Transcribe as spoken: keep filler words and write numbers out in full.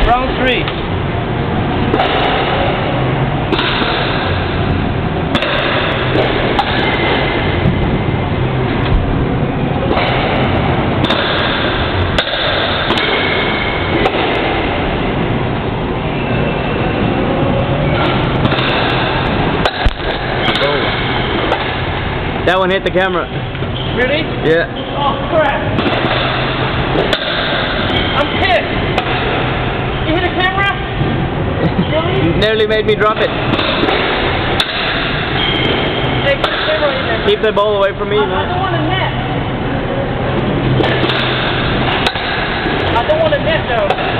Round three. That one hit the camera. Really? Yeah. Oh crap! I'm pissed. You hit a camera? Really? Nearly made me drop it. Hey, put the camera in there. Keep the ball away from me, I, man. I don't want a net. I don't want a net though.